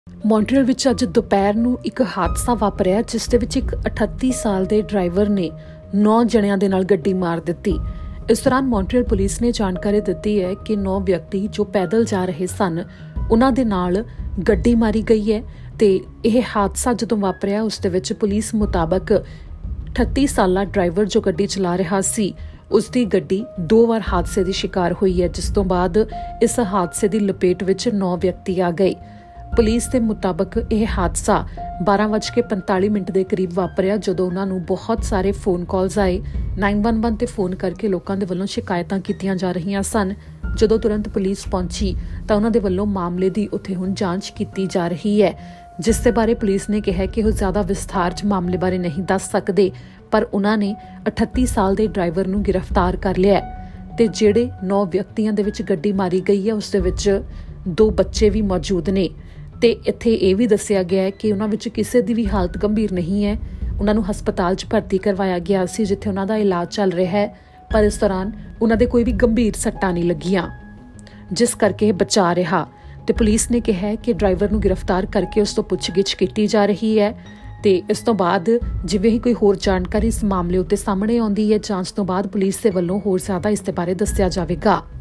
Montreal ਵਿੱਚ ਅੱਜ ਦੁਪਹਿਰ ਨੂੰ ਇੱਕ ਹਾਦਸਾ ਵਾਪਰਿਆ ਜਿਸ ਦੇ ਵਿੱਚ ਇੱਕ 38 ਸਾਲ ਦੇ ਡਰਾਈਵਰ ਨੇ 9 ਜਣਿਆਂ ਦੇ ਨਾਲ ਗੱਡੀ ਮਾਰ ਦਿੱਤੀ। ਇਸ ਦੌਰਾਨ ਮੌਂਟਰੀਅਲ ਪੁਲਿਸ ਨੇ ਜਾਣਕਾਰੀ ਦਿੱਤੀ ਹੈ ਕਿ 9 ਵਿਅਕਤੀ ਜੋ ਪੈਦਲ ਜਾ ਰਹੇ ਸਨ ਉਹਨਾਂ ਦੇ ਨਾਲ ਗੱਡੀ ਮਾਰੀ ਗਈ ਹੈ ਤੇ ਇਹ ਹਾਦਸਾ ਜਦੋਂ ਵਾਪਰਿਆ ਉਸ ਦੇ ਵਿੱਚ ਪੁਲਿਸ ਮੁਤਾਬਕ 38 ਸਾਲਾ ਡਰਾਈਵਰ ਜੋ ਗੱਡੀ ਚਲਾ ਰਿਹਾ ਸੀ ਉਸ ਦੀ ਗੱਡੀ 2 ਵਾਰ ਹਾਦਸੇ ਦੀ ਸ਼ਿਕਾਰ ਹੋਈ ਹੈ, ਜਿਸ ਤੋਂ ਬਾਅਦ ਇਸ ਹਾਦਸੇ ਦੀ ਲਪੇਟ ਵਿੱਚ 9 ਵਿਅਕਤੀ ਆ ਗਏ। ਪੁਲਿਸ ਦੇ ਮੁਤਾਬਕ ਇਹ ਹਾਦਸਾ 12:45 ਦੇ ਕਰੀਬ ਵਾਪਰਿਆ ਜਦੋਂ ਉਹਨਾਂ ਨੂੰ ਬਹੁਤ ਸਾਰੇ ਫੋਨ ਕਾਲਸ ਆਏ। 911 ਤੇ ਫੋਨ ਕਰਕੇ ਲੋਕਾਂ ਦੇ ਵੱਲੋਂ ਸ਼ਿਕਾਇਤਾਂ ਕੀਤੀਆਂ ਜਾ ਰਹੀਆਂ ਸਨ। ਜਦੋਂ ਤੁਰੰਤ ਪੁਲਿਸ ਪਹੁੰਚੀ ਤਾਂ ਉਹਨਾਂ ਦੇ ਵੱਲੋਂ ਮਾਮਲੇ ਦੀ ਉੱਥੇ ਹੁਣ ਜਾਂਚ ਕੀਤੀ ਜਾ ਰਹੀ ਹੈ, ਜਿਸ ਦੇ ਬਾਰੇ ਪੁਲਿਸ ਨੇ ਕਿਹਾ ਕਿ ਉਹ ਜ਼ਿਆਦਾ ਵਿਸਥਾਰ 'ਚ ਮਾਮਲੇ ਬਾਰੇ ਨਹੀਂ ਦੱਸ ਸਕਦੇ, ਪਰ ਉਹਨਾਂ ਨੇ 38 ਸਾਲ ਦੇ ਡਰਾਈਵਰ ਨੂੰ ਗ੍ਰਿਫਤਾਰ ਕਰ ਲਿਆ ਤੇ ਜਿਹੜੇ 9 ਵਿਅਕਤੀਆਂ ਦੇ ਵਿੱਚ ਗੱਡੀ ਮਾਰੀ ਗਈ ਹੈ ਉਸ ਦੇ ਵਿੱਚ 2 ਬੱਚੇ ਵੀ ਮੌਜੂਦ ਨੇ ਤੇ ਇੱਥੇ ਇਹ ਵੀ ਦੱਸਿਆ ਗਿਆ ਹੈ ਕਿ ਉਹਨਾਂ ਵਿੱਚ ਕਿਸੇ ਦੀ ਵੀ ਹਾਲਤ ਗੰਭੀਰ ਨਹੀਂ ਹੈ। ਉਹਨਾਂ ਨੂੰ ਹਸਪਤਾਲ 'ਚ ਭਰਤੀ ਕਰਵਾਇਆ ਗਿਆ ਸੀ ਜਿੱਥੇ ਉਹਨਾਂ ਦਾ ਇਲਾਜ ਚੱਲ ਰਿਹਾ ਹੈ, ਪਰ ਇਸ ਦੌਰਾਨ ਉਹਨਾਂ ਦੇ ਕੋਈ ਵੀ ਗੰਭੀਰ ਸੱਟਾਂ ਨਹੀਂ ਲੱਗੀਆਂ ਜਿਸ ਕਰਕੇ ਇਹ ਬਚਾ ਰਿਹਾ। ਤੇ ਪੁਲਿਸ ਨੇ ਕਿਹਾ ਹੈ ਕਿ ਡਰਾਈਵਰ ਨੂੰ ਗ੍ਰਿਫਤਾਰ ਕਰਕੇ ਉਸ ਤੋਂ ਪੁੱਛਗਿੱਛ ਕੀਤੀ ਜਾ ਰਹੀ ਹੈ ਤੇ ਇਸ ਤੋਂ ਬਾਅਦ ਜਿਵੇਂ ਹੀ ਕੋਈ ਹੋਰ ਜਾਣਕਾਰੀ ਇਸ ਮਾਮਲੇ ਉੱਤੇ ਸਾਹਮਣੇ ਆਉਂਦੀ ਹੈ ਜਾਂਚ ਤੋਂ ਬਾਅਦ ਪੁਲਿਸ ਦੇ ਵੱਲੋਂ ਹੋਰ ਜ਼ਿਆਦਾ ਇਸ ਦੇ ਬਾਰੇ ਦੱਸਿਆ ਜਾਵੇਗਾ।